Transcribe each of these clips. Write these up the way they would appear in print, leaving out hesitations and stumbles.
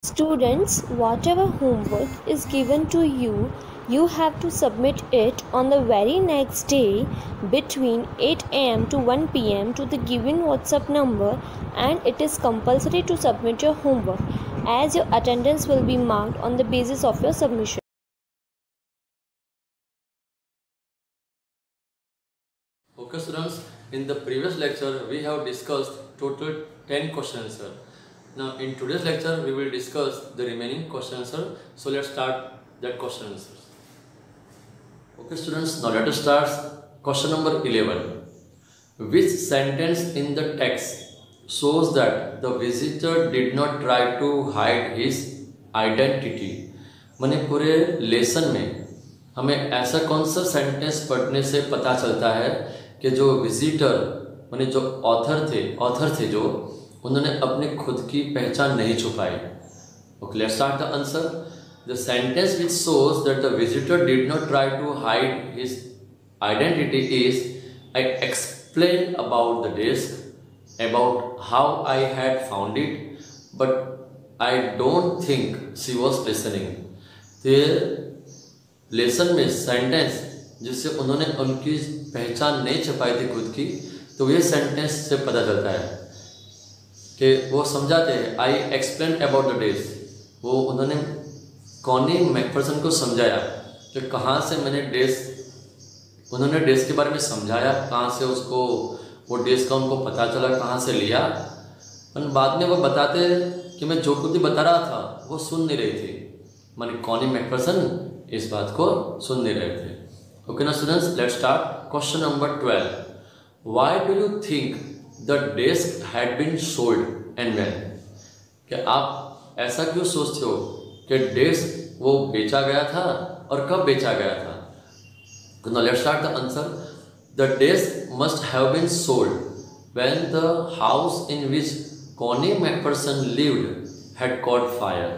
Students, whatever homework is given to you, you have to submit it on the very next day between 8 am to 1 pm to the given WhatsApp number, and it is compulsory to submit your homework as your attendance will be marked on the basis of your submission. Okay students, in the previous lecture we have discussed total 10 question answer. Now in today's lecture we will discuss the remaining question answer. So let's start that question answers. Okay students, now let us start question number 11. Which sentence in the text shows that the visitor did not try to hide his identity? माने पूरे lesson में हमें ऐसा कौन सा sentence पढ़ने से पता चलता है कि जो विजिटर माने जो ऑथर थे जो उन्होंने अपनी खुद की पहचान नहीं छुपाई. Okay, let's start the answer. The sentence which shows that the visitor did not try to hide his identity is I explain about the desk, about how I had found it, but I don't think she was listening. Lesson में सेंटेंस जिससे उन्होंने उनकी पहचान नहीं छुपाई थी खुद की, तो ये सेंटेंस से पता चलता है कि वो समझाते हैं. I explain about the days, वो उन्होंने कॉनी मैकफर्सन को समझाया कि कहाँ से मैंने उन्होंने डेज के बारे में समझाया, कहाँ से उसको वो डेज का उनको पता चला, कहाँ से लिया. पर बाद में वो बताते कि मैं जो कुछ भी बता रहा था वो सुन नहीं रही थी. माने कॉनी मैकफर्सन इस बात को सुन नहीं रहे थे. ओके ना students, let's start question number 12. Why do you think the desk had been sold and when? कि आप ऐसा क्यों सोचते हो कि डेस्क वो बेचा गया था और कब बेचा गया था? तो now let's start the answer. The desk must have been sold when the house in which Connie Macpherson lived had caught fire.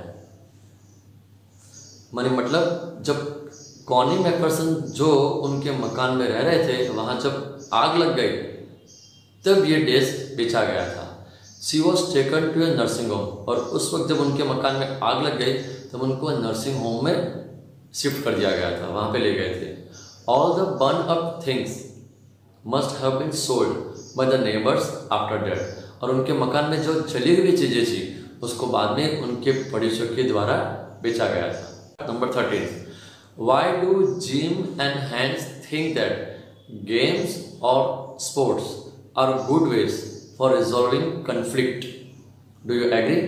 माने मतलब जब कॉनी मैकफर्सन जो उनके मकान में रह रहे थे वहाँ जब आग लग गई तब ये डेस्क बेचा गया था. She was taken to a nursing home, और उस वक्त जब उनके मकान में आग लग गई तब उनको नर्सिंग होम में शिफ्ट कर दिया गया था, वहाँ पे ले गए थे. All the burn up things must have been sold by the neighbours after death. और उनके मकान में जो जली हुई चीज़ें थी उसको बाद में उनके पड़ोसियों के द्वारा बेचा गया था. Number 13. Why do Jim and Hans think that games or sports are good ways for resolving conflict? Do you agree?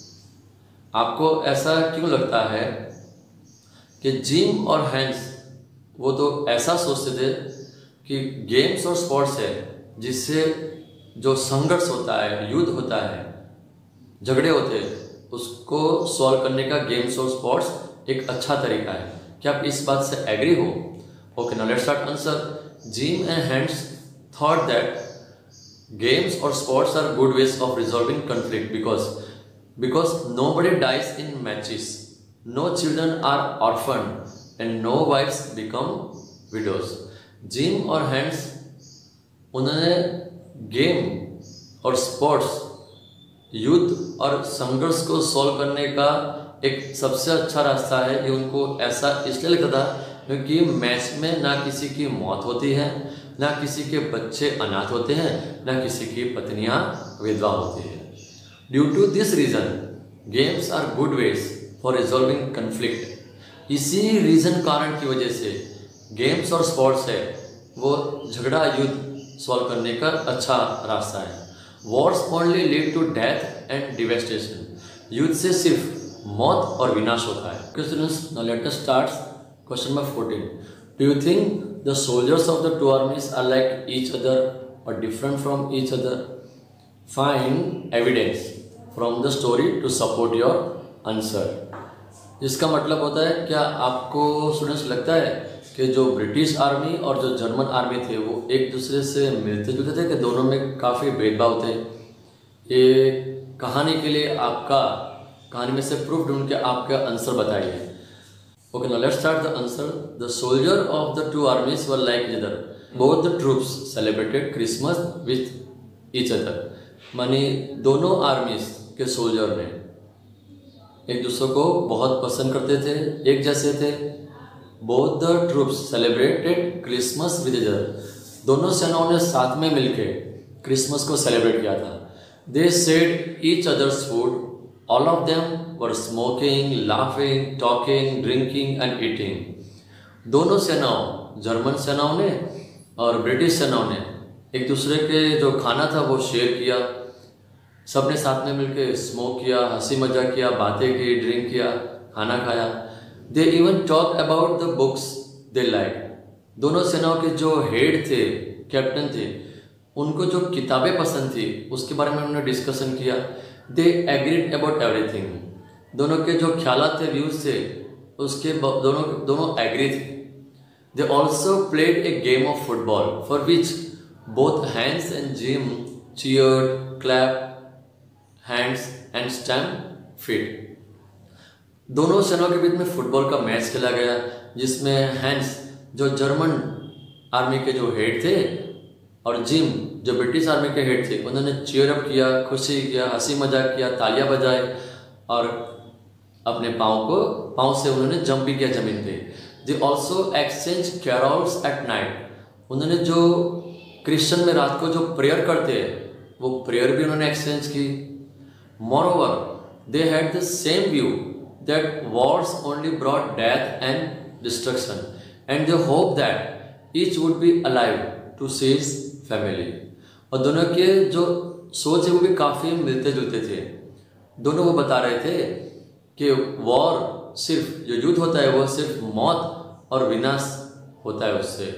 आपको ऐसा क्यों लगता है कि जिम और हैंस वो तो ऐसा सोचते थे कि गेम्स और स्पोर्ट्स है जिससे जो संघर्ष होता है, युद्ध होता है, झगड़े होते हैं, उसको सॉल्व करने का गेम्स और स्पोर्ट्स एक अच्छा तरीका है. क्या आप इस बात से एग्री हो? Okay, now let's start answer. Jim and hands thought that games और sports are good ways of resolving conflict because nobody dies in matches, no children are orphan and no wifes become widows. Jim और hands उन्होंने game और sports, युद्ध और संघर्ष को solve करने का एक सबसे अच्छा रास्ता है. ये उनको ऐसा इसलिए लगता था क्योंकि मैच में ना किसी की मौत होती है, ना किसी के बच्चे अनाथ होते हैं, ना किसी की पत्नियां विधवा होती है. Due to this reason games are good ways for resolving conflict. इसी रीजन कारण की वजह से गेम्स और स्पोर्ट्स है वो झगड़ा युद्ध सॉल्व करने का अच्छा रास्ता है. Wars only lead to death and devastation. युद्ध से सिर्फ मौत और विनाश होता है. Okay students, now let us start question number 14. Do you think the soldiers of the two armies are like each other or different from each other? Find evidence from the story to support your answer. जिसका मतलब होता है, क्या आपको students लगता है कि जो ब्रिटिश आर्मी और जो जर्मन आर्मी थे वो एक दूसरे से मिलते जुलते थे कि दोनों में काफ़ी भेदभाव थे? ये कहानी के लिए आपका कहानी में से प्रूफ ढूंढ के आपका आंसर बताइए. Okay, now let's start the answer. The soldier of the two armies were like each other. Both the troops celebrated Christmas with each other. मानी दोनों आर्मीज के सोल्जर ने एक दूसरे को बहुत पसंद करते थे, एक जैसे थे। Both the troops celebrated Christmas with each other, दोनों सेनाओं ने साथ में मिलकर क्रिसमस को सेलिब्रेट किया था। They shared each others food, all of them were smoking, laughing, talking, drinking and eating. दोनों सेनाओं, जर्मन सेनाओं ने और ब्रिटिश सेनाओं ने एक दूसरे के जो खाना था वो शेयर किया। सबने साथ में मिलकर स्मोक किया, हंसी मजाक किया, बातें की, ड्रिंक किया, खाना खाया। They even talk about the books they like. दोनों सेनाओं के जो हेड थे, कैप्टन थे, उनको जो किताबें पसंद थी उसके बारे में उन्होंने डिस्कशन किया। दे एग्रीड अबाउट एवरीथिंग, दोनों के जो ख्यालात थे, व्यूज थे, उसके दोनों एग्री थे। They also played a game of football for which both Hans and Jim cheered, clap hands and stamp feet. दोनों सेनाओं के बीच में फुटबॉल का मैच खेला गया, जिसमें हैंस जो जर्मन आर्मी के जो हेड थे और जिम जो ब्रिटिश आर्मी के हेड थे, उन्होंने चीयर अप किया, खुशी किया, हंसी मजाक किया, तालियां बजाए और अपने पाँव से उन्होंने जंप भी किया जमीन पे। They also exchange carols at night, उन्होंने जो क्रिश्चियन में रात को जो प्रेयर करते हैं वो प्रेयर भी उन्होंने एक्सचेंज की। Moreover, they had the same view that wars only brought death and destruction, and they hoped that each would be alive to see his family. और दोनों के जो सोच है वो भी काफ़ी मिलते जुलते थे। दोनों वो बता रहे थे कि वॉर सिर्फ जो युद्ध होता है वो सिर्फ मौत और विनाश होता है उससे,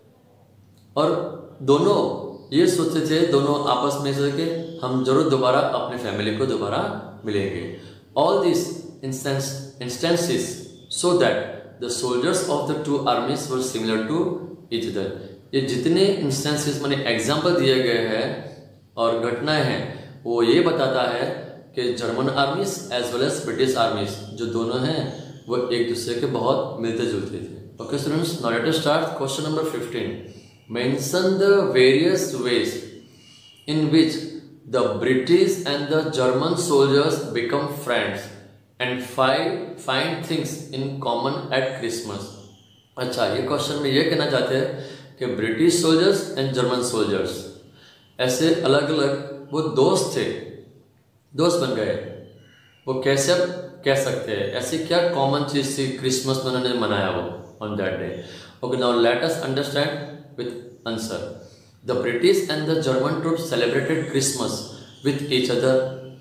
और दोनों ये सोचते थे, दोनों आपस में से कि हम जरूर दोबारा अपने फैमिली को दोबारा मिलेंगे। All this instances so that the soldiers of the two armies were similar to each other. ये जितने इंस्टेंसेस मैंने एग्जाम्पल दिए गए हैं और घटनाएं हैं, वो ये बताता है कि German armies as well as British armies जो दोनों हैं वो एक दूसरे के बहुत मिलते जुलते थे। Okay students, now let us start question number 15। Mention the various ways in which the British and the German soldiers become friends and find things in common at Christmas। अच्छा, ये क्वेश्चन में ये कहना चाहते हैं कि British soldiers and German soldiers ऐसे अलग अलग वो दोस्त थे, दोस्त बन गए। वो कैसे अब कह सकते हैं, ऐसी क्या कॉमन चीज़ थी क्रिसमस में उन्होंने मनाया वो on that day. Okay, now let us understand with answer। The British and the German troops celebrated Christmas with each other।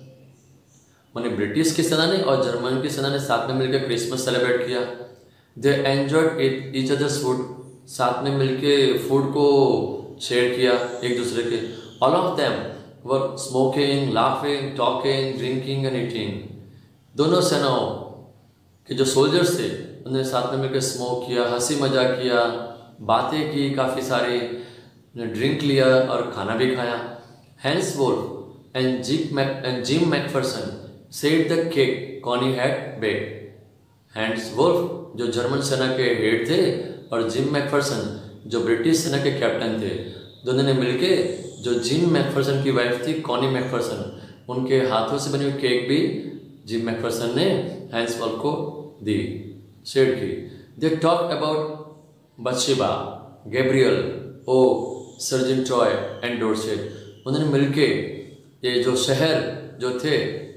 माने ब्रिटिश की सेना ने और जर्मन की सेना ने साथ में मिलकर क्रिसमस सेलिब्रेट किया। They enjoyed each other's food, साथ में मिलकर फूड को शेयर किया एक दूसरे के। All of them were smoking, laughing, talking, drinking and eating। दोनों सेनाओं के जो सोल्जर्स थे उन्होंने साथ में मिलकर स्मोक किया, हंसी मजाक किया, बातें की, काफ़ी सारी ड्रिंक लिया और खाना भी खाया। Hans Wolf and Jim McPherson said the cake Connie had baked. Hans Wolf जो जर्मन सेना के हेड थे और जिम मैकफर्सन जो ब्रिटिश सेना के कैप्टन थे, दोनों ने मिलके जो जिम मैकफर्सन की वाइफ थी कॉनी मैकफर्सन, उनके हाथों से बनी हुई केक भी जिम मैकफर्सन ने हैंस वोल्फ को दी, शेयर की। They talk about Bathsheba, Gabriel, O sergeant Troy and Dorset. उन्होंने मिलके ये जो शहर जो थे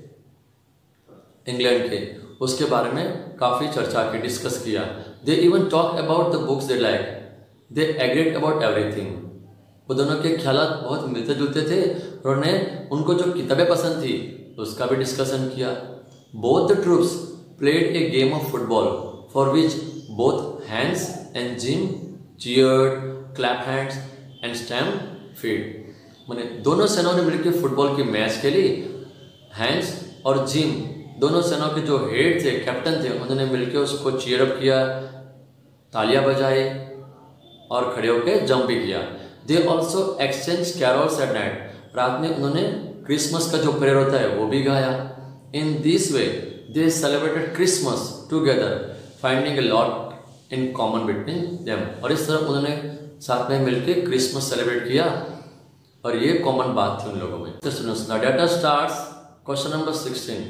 इंग्लैंड के उसके बारे में काफ़ी चर्चा की, डिस्कस किया। They even talk about the books they like, they agreed about everything. वो दोनों के ख्यालात बहुत मिलते जुलते थे और उन्हें उनको जो किताबें पसंद थी उसका भी डिस्कशन किया। Both the troops played a game of football for which both hands and Jim cheered, clap hands and stamped feet। माने दोनों सेनाओं ने मिलकर फुटबॉल की मैच खेली। हैंस और जिम दोनों सेनाओं के जो हेड थे, कैप्टन थे, उन्होंने मिलकर उसको चीयर अप किया, तालियां बजाए और खड़े होकर जंप भी किया। They also exchange carols at night, रात में उन्होंने क्रिसमस का जो प्रेयर होता है वो भी गाया। In this way they celebrated Christmas together finding a lot in common between them. और इस तरह उन्होंने साथ में मिलकर क्रिसमस सेलिब्रेट किया और ये कॉमन बात थी उन लोगों में। तो students, now let us start question number 16।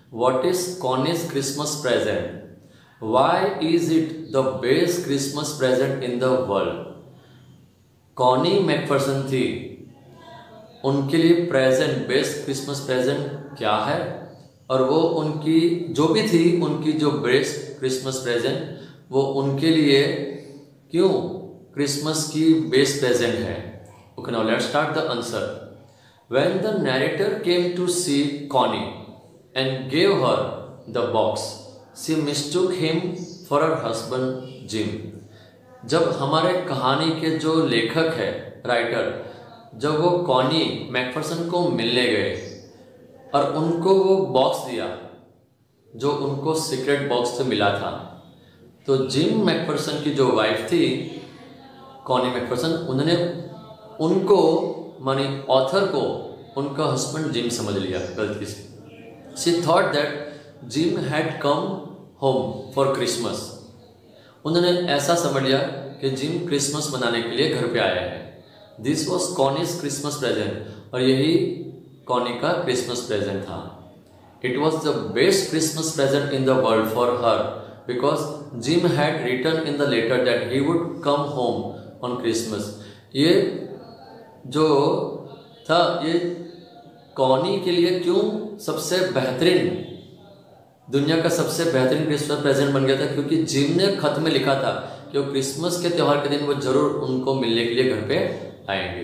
What is Connie's Christmas present? Why is it the best Christmas present in the world? Connie McPherson थी, उनके लिए प्रेजेंट बेस्ट क्रिसमस प्रेजेंट क्या है, और वो उनकी जो भी थी उनकी जो बेस्ट क्रिसमस प्रेजेंट वो उनके लिए क्यों क्रिसमस की बेस्ट प्रेजेंट है. Okay, now let's start the answer. When the narrator came to see Connie and gave her the box, she mistook him for her husband Jim. जब हमारे कहानी के जो लेखक है, राइटर, जब वो कॉनी मैकफर्सन को मिलने गए और उनको वो बॉक्स दिया जो उनको सीक्रेट बॉक्स से मिला था, तो जिम मैकफर्सन की जो वाइफ थी कॉनी मैकफर्सन, उन्होंने उनको मानी ऑथर को उनका हस्बैंड जिम समझ लिया गलती से. She thought that Jim had come home for Christmas. उन्होंने ऐसा समझ लिया कि जिम क्रिसमस मनाने के लिए घर पे आया है. This was Connie's Christmas present, और यही कॉनी का क्रिसमस प्रेजेंट था. It was the best Christmas present in the world for her because Jim had written in the letter that he would come home on Christmas. ये जो था ये Connie के लिए क्यों सबसे बेहतरीन, दुनिया का सबसे बेहतरीन क्रिसमस प्रेजेंट बन गया था, क्योंकि जिम ने खत में लिखा था कि वो क्रिसमस के त्यौहार के दिन वो जरूर उनको मिलने के लिए घर पे आएंगे.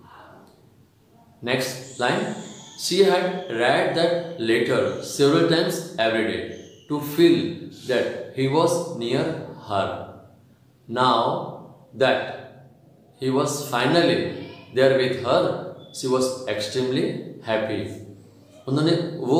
Next line. She had read that letter several times every day to feel that he was near her. Now that he was finally there with her, she was extremely happy. उन्होंने वो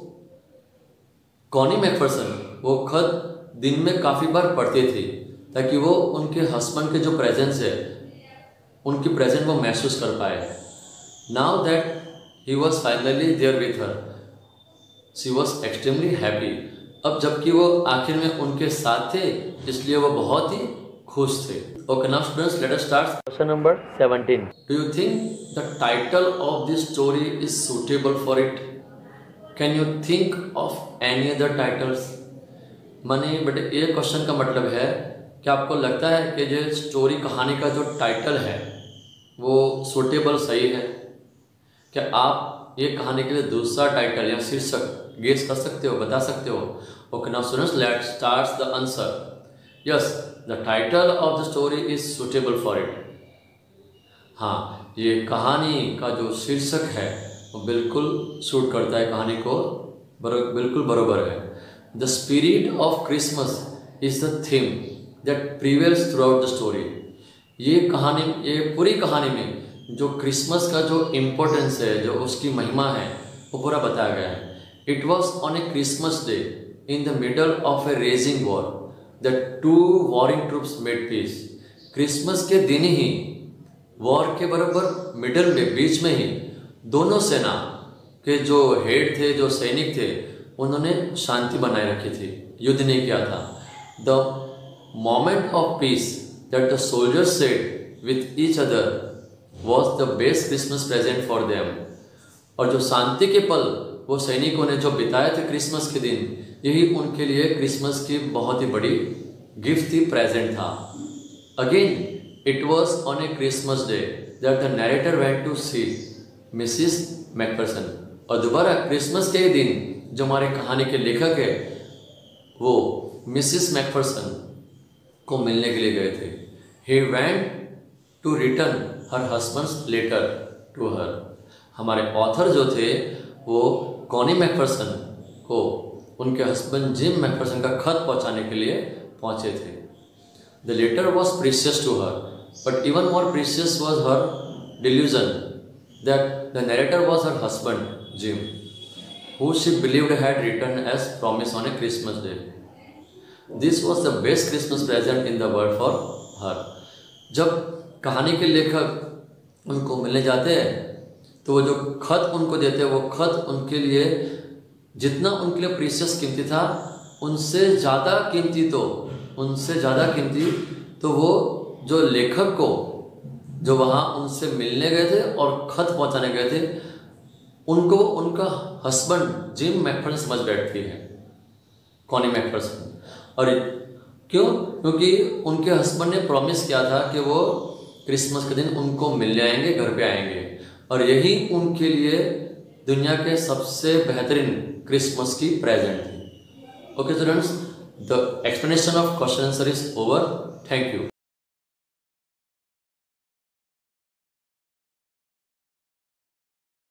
कॉनी मैकफर्सन वो खत दिन में काफ़ी बार पढ़ते थे ताकि वो उनके हस्बैंड के जो प्रेजेंस है उनकी प्रेजेंट वो महसूस कर पाए. Now that he was finally there with her, she was extremely happy. अब जबकि वो आखिर में उनके साथ थे इसलिए वो बहुत ही खुश थे. Okay, now students, let us start question number 17. Do you think the title of this story is suitable for it? Can you think of any other titles? माने बट ये क्वेश्चन का मतलब है कि आपको लगता है कि जो स्टोरी कहानी का जो टाइटल है वो सूटेबल सही है? क्या आप ये कहानी के लिए दूसरा टाइटल या शीर्षक गेस कर सकते हो, बता सकते हो? Okay, now students, let's start the answer. Yes, the title of the story is suitable for it. हाँ, ये कहानी का जो शीर्षक है वो बिल्कुल सूट करता है कहानी को, बिल्कुल बरोबर है. The spirit of Christmas is the theme that prevails throughout the story. ये कहानी, ये पूरी कहानी में जो क्रिसमस का जो इम्पोर्टेंस है, जो उसकी महिमा है, वो पूरा बताया गया है. It was on a Christmas day in the middle of a raging war the two warring troops made peace. Christmas के दिन ही वॉर के बराबर मिडल में, बीच में ही दोनों सेना के जो हेड थे, जो सैनिक थे, उन्होंने शांति बनाए रखी थी, युद्ध नहीं किया था. The moment of peace that the soldiers said with each other was the best Christmas present for them. और जो शांति के पल वो सैनिकों ने जो बिताए थे क्रिसमस के दिन, यही उनके लिए क्रिसमस की बहुत ही बड़ी गिफ्ट थी, प्रेजेंट था. Again it was on a Christmas day that the narrator went to see Mrs McPherson. और दोबारा क्रिसमस के दिन जो हमारे कहानी के लेखक है वो मिसिस मैकफर्सन को मिलने के लिए गए थे. He went to return her husband's letter to her. हमारे ऑथर जो थे वो कॉनी मैकफर्सन को उनके हस्बैंड जिम मैकफर्सन का खत पहुंचाने के लिए पहुंचे थे. The letter was precious to her, but even more precious was her delusion that the narrator was her husband Jim, who she believed had written as promise on a Christmas day. This was the best Christmas present in the world for her. जब कहानी के लेखक उनको मिलने जाते हैं तो वो जो खत उनको देते हैं, वो खत उनके लिए जितना उनके लिए प्रीशियस कीमती था, उनसे ज़्यादा कीमती तो वो जो लेखक को जो वहाँ उनसे मिलने गए थे और खत पहुँचाने गए थे, उनको उनका हस्बैंड जिम मैकफर्सन समझ बैठती है, कॉनी मैकफर्सन। और क्यों? क्योंकि उनके हस्बैंड ने प्रॉमिस किया था कि वो क्रिसमस के दिन उनको मिलने आएंगे, घर पे आएंगे, और यही उनके लिए दुनिया के सबसे बेहतरीन क्रिसमस की प्रेजेंट थी। Okay students, the explanation of question answer is over. Thank you.